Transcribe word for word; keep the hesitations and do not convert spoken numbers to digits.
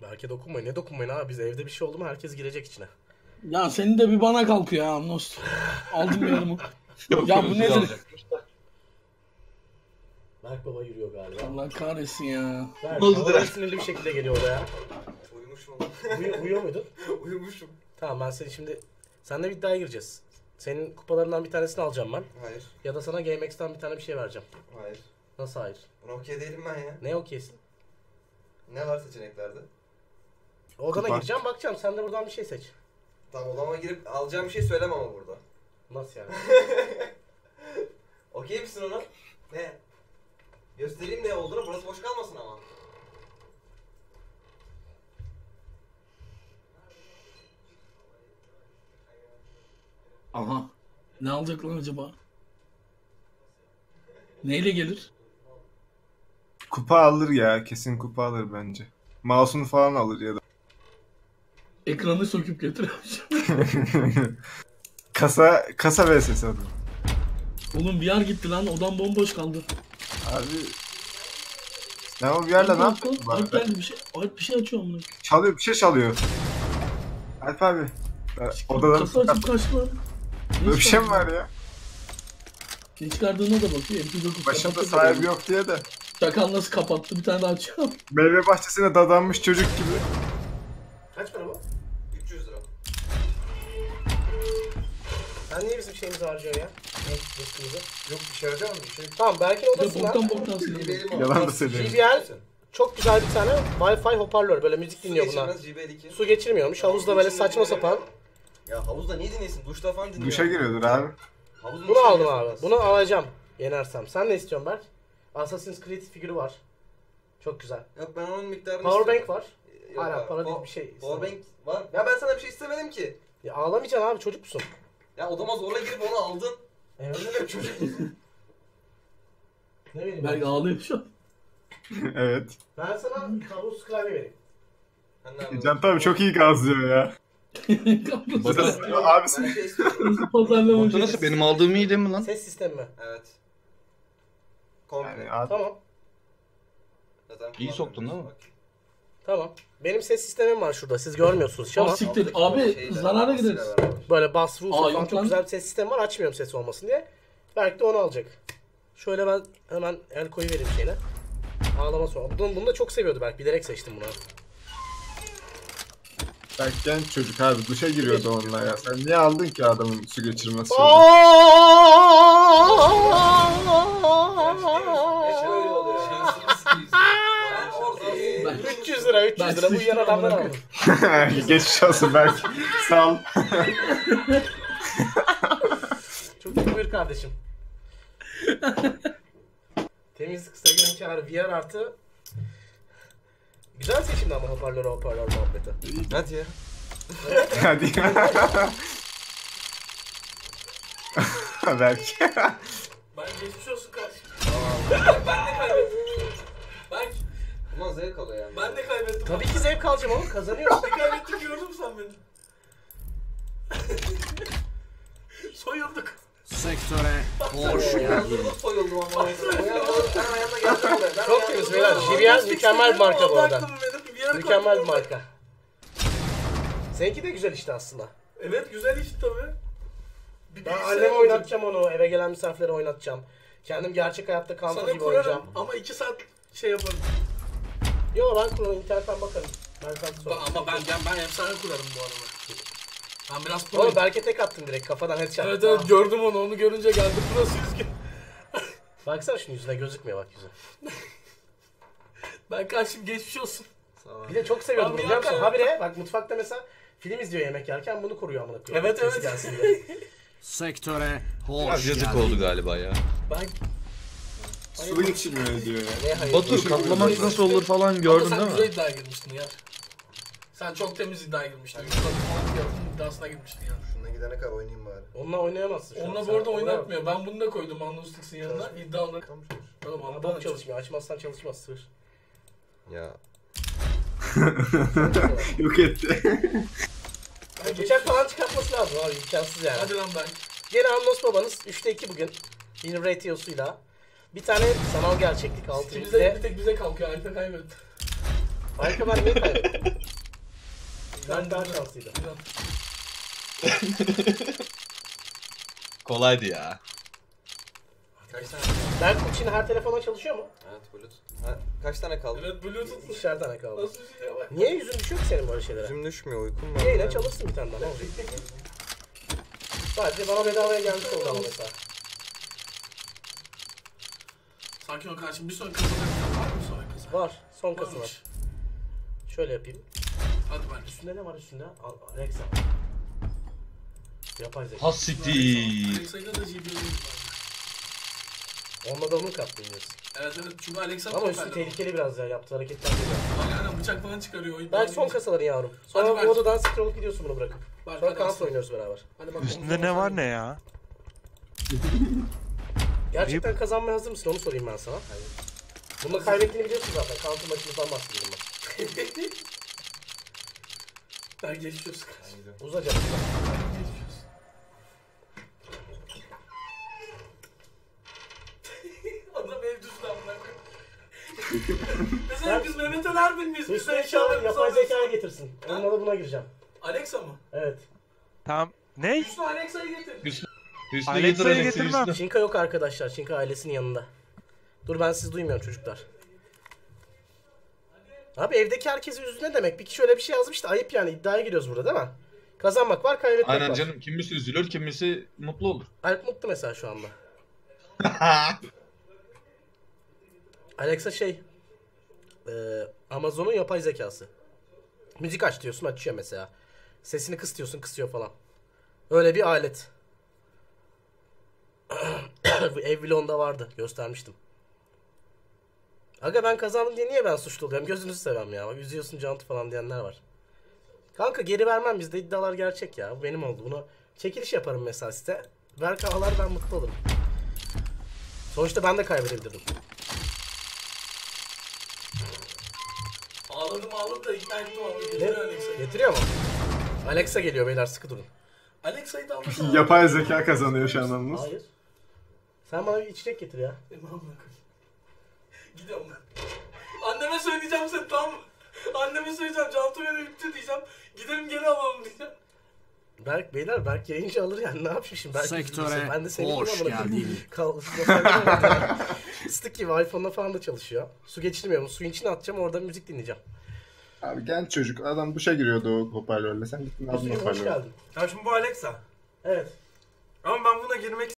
Berke dokunmayın. Ne dokunmayın abi? Biz evde bir şey oldu mu herkes girecek içine. Ya senin de bir bana kalkıyor ya Amnost. Aldım yanımı. Ya bu nedir? Berk baba yürüyor galiba. Allah kahretsin ya. Berk baba sinirli bir şekilde geliyor oraya. Uyumuşum. Uyu, uyuyor muydun? Uyumuşum. Tamam ben seni şimdi... Seninle bir iddiaya gireceğiz. Senin kupalarından bir tanesini alacağım ben. Hayır. Ya da sana GameX'ten bir tane bir şey vereceğim. Hayır. Nasıl hayır? Ben okey değilim ben ya. Ne okeysin? Ne var seçeneklerde? Odana Kupa. gireceğim bakacağım. Sen de buradan bir şey seç. Tamam odama girip alacağım bir şey söylemem ama burada. Nasıl yani? Okey misin ona? Ne? Göstereyim ne olduğunu, burası boş kalmasın ama. Aha. Ne alacak lan acaba? Neyle gelir? Kupa alır ya. Kesin kupa alır bence. Mouse'unu falan alır ya da. Ekranı söküp getiriyormuş. kasa kasa V S S adı. Oğlum V R gitti lan. Odam bomboş kaldı. Abi ben o bir yerle ne yaptım? Alp geldi bir şey. Alp bir şey açıyor mu? Çalıyor, bir şey çalıyor. Alp abi. Odadan Kasa açıp kaçtı lan. böyle bir şey mi var ya? Ne çıkardığına da bakıyor. M P dokuz Başında kapattı. sahibi yok diye de. Çakal nasıl kapattı? Bir tane daha açıyor. Meyve bahçesine dadanmış çocuk gibi. Kaç para bu? üç yüz lira. Sen niye bizim şeyimizi harcıyorsun ya? Ne? Riskimizi. Yok bir şey harcamam bir şey. Tamam Berk'in Bir de odasından boktan boktan sinirli. Benim Yalan da söylüyorum. J B L çok güzel bir tane Wi-Fi hoparlör. Böyle müzik dinliyor bunlar. G B L iki. Su geçirmiyormuş. Havuzda böyle saçma sapan. Ya havuzda niye dinlesin? Duşta falan dinliyor. Duşa giriyordur abi. Havuzun Bunu içine aldım giriyorsun abi. biraz. Bunu alacağım. Yenersem. Sen ne istiyorsun Berk? Assassin's Creed figürü var. Çok güzel. Yok ben onun miktarını Powerbank istiyorum. var. Yok Hala abi, para değil po- bir şey. Powerbank var. Ya ben sana bir şey istemedim ki. Ya ağlamayacaksın abi çocuk musun? Ya odama zorla girip onu aldın. Evet. Ne demek çocuk musun? Ne bileyim Belki ben. ağlıyor şu an. Evet. Ben sana kablosuz klavye vereyim. Ben ne yapayım? Can tabii çok iyi gazlıyor ya. Kapısı. Abi Ben şey istiyorum. Pazarlama. Batu nasıl? Benim aldığım iyi değil mi lan? Ses sistemi mi? Evet. Komple. yani abi, Tamam. Zaten İyi soktun değil mi? Bak. Tamam. Benim ses sistemim var şurada. Siz görmüyorsunuz hiç ama. Ah, siktir. Alttaki Abi şeyler, zarara basıyla gideriz. beraber. Böyle bass Aa, woofer falan yok çok lan. güzel bir ses sistemi var. Açmıyorum ses olmasın diye. Belki de onu alacak. Şöyle ben hemen el koyu vereyim şeyine. Ağlama sonra. Bunu, bunu da çok seviyordu Berk. Bilerek seçtim bunu. belki genç çocuk abi duşa giriyordu onunla ya. Sen niye aldın ki adamın su geçirmesi? Hep öyle oluyor ya. Ben orada üç yüz lira üç yüz lira. Bu sıçtım yan adamdan amına aldım. Geçmiş olsun belki. Sağ ol. Çok iyi buyur kardeşim. Temizlik kısa kârı V R artı. Güzel seçimdi ama hoparlör hoparlör muhabbeti. Hadi ya. Hadi. belki. Ben geçmiş olsun kardeşim. Ben de kaybettim. Ben, Bundan zevk alıyor yani. ben de kaybettim. Tabii ki zevk alacağım oğlum. Kazanıyorum. Ne kaybettim gördün mü sen beni? Soyulduk. Sektöre hoş Soyuldum geldin. soyuldum ama. Ben ayağımda geldim buraya. Ben Çok ayağımda- temiz beyler. J B L mükemmel bir marka bu arada. Mükemmel Mükemmel bir marka. Seninki de güzel işte aslında. Evet güzel iş tabii. Bir Ben bilgisayar anneme alacağım. oynatacağım onu. Eve gelen misafirlere oynatacağım. Kendim gerçek hayatta kanka Sana gibi oynayacağım. kurarım ama iki saat şey yaparım. Yo ben kurarım. internetten bakarım. Ben sana Ben, sorarım. ama ben, ben, ben efsane kurarım bu arada. Ben biraz Oğlum proyum. Berke tek attım direkt. Kafadan headshot. Evet evet gördüm onu. Onu görünce geldi. Burası yüzgün. Baksana şunun yüzüne gözükmüyor bak yüzü. Ben karşım geçmiş olsun. Bir de çok seviyordum Abi bunu biliyor musun? ya, Habire bak mutfakta mesela film izliyor yemek yerken bunu kuruyor amına koyayım. Evet, Sesi evet. gelsin diye. Sektöre hoş Biraz yazık geldin. oldu galiba ya. Ben Su geçirmiyor diyor ya. Ne hayır. Batur katlamak nasıl olur falan Ama gördün sen değil güzel mi? iddiaya girmiştin ya. Sen çok temiz iddiaya girmiştin. Üç takım fiyatının iddiasına girmiştin ya. Şuna gidene kadar oynayayım bari. Onunla oynayamazsın şu an. Onunla Sen bu arada oynayamazsın. oynatmıyor. Ben bunu da koydum Anlustix'in yanına. İddialı. Tamam şöyle. Oğlum Bana anladım bok çalışmıyor. Açmazsan çalışmaz sır. Ya. Yok etti. Yani bıçak falan çıkartması lazım abi. İmkansız yani. Hadi lan ben. Gene Anlos babanız üçte iki bugün. Win ratio'suyla. Bir tane sanal gerçeklik altı Bize, bir yüzde. tek bize kalkıyor. Alper kaybetti. Harika ben neyi kaybettim? Ben daha şanslıydım. Kolaydı ya. Kaç tane? Berk için her telefona çalışıyor mu? Evet Bluetooth. Ha, kaç tane kaldı? Evet Bluetooth. İkişer tane kaldı. Nasıl bir şey var? Niye yüzün düşüyor ki senin böyle şeylere? Yüzüm düşmüyor, uykum var. Yayına çalışsın bir tane daha. Ne olacak? Sadece bana bedavaya gelmiş oldu ama mesela. Sakin ol kardeşim. Bir sonraki kasada var mı bir sonraki kasa? Var. Son kası var. Varmış. Şöyle yapayım. Hadi ben. Üstünde ne var üstünde? Al- Alexa. Yapay zeka. Ha siktir. Alexa'yla da G P U'yum var. Onunla da onu kattın diyorsun. Evet evet çünkü Alexa Ama çok üstü belli. tehlikeli biraz ya. Yaptığı hareketler değil. Aynen aynen bıçak falan çıkarıyor. Belki son kasaların yavrum. Hadi Sonra Berk. bu odadan siktir olup gidiyorsun bunu bırakıp. Berk, Sonra hadi kanat aslan. oynuyoruz beraber. Hadi bak. Üstünde ne var ne ya? Gerçekten kazanmaya hazır mısın? Onu sorayım ben sana. Bunu kaybettiğini biliyorsun zaten. Kanatın maçımızdan bahsediyorum ben. Ben geçiyoruz. Uza canım. Geçiyoruz. Adam ev düzlü amına koyayım. Mesela biz Mehmet Ali Erbil miyiz? Biz de Üstüne çağır, eşyalarımızı yapay alıyoruz. zekayı getirsin. Onunla da buna gireceğim. Alexa mı? Evet. Tamam. Ne? Üstüne Alexa'yı getir. Hüsnü, Hüsnü Alexa'yı getir Alexa'yı getirmem. Hüsnü. Çinka yok arkadaşlar. Çinka ailesinin yanında. Dur ben sizi duymuyorum çocuklar. Abi evdeki herkesi üzdü ne demek? Bir kişi öyle bir şey yazmış da ayıp yani. İddiaya giriyoruz burada değil mi? Kazanmak var, kaybetmek Aynen var. canım. Kimisi üzülür, kimisi mutlu olur. Alp mutlu mesela şu anda. Alexa şey... E, Amazon'un yapay zekası. Müzik aç diyorsun, açıyor mesela. Sesini kıs diyorsun, kısıyor falan. Öyle bir alet. Bu ev vlogunda vardı. Göstermiştim. Aga ben kazandım diye niye ben suçlu oluyorum? Gözünüzü seveyim ya. Bak üzüyorsun Cantu falan diyenler var. Kanka geri vermem, bizde iddialar gerçek ya. Bu benim oldu. Bunu çekiliş yaparım mesela site. Ver kahlar, ben mutlu olurum. Sonuçta ben de kaybedebilirdim. Ağladım ağladım da ikna ettim abi. Ne? Getiriyor Alexa'yı. Getiriyor mu? Alexa geliyor beyler, sıkı durun. Alexa'yı da almasana. Yapay zeka kazanıyor şu an anımız. Hayır. Sen bana bir içecek getir ya. Amına koyayım. Gidiyorum ben. Anneme söyleyeceğim seni tamam mı? Anneme söyleyeceğim Cantu beni üptü diyeceğim. Gidelim geri alalım diyeceğim. Berk beyler, Berk yayıncı alır yani, ne yapayım şimdi? Berk Sektöre ben de seni hoş geldin. Stick gibi iPhone'la falan da çalışıyor. Su geçirmiyorum. Suyun içine atacağım, orada müzik dinleyeceğim. Abi genç çocuk. Adam duşa giriyordu o hoparlörle. Sen gittin aldın Suyun hoş hoparlörü. geldin. Ya şimdi bu Alexa. Evet. Ama ben buna girmek